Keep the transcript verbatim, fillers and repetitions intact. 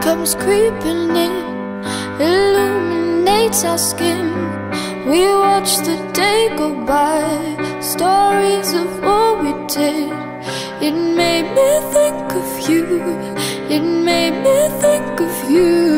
comes creeping in, illuminates our skin. We watch the day go by, stories of what we did. It made me think of you, it made me think of you.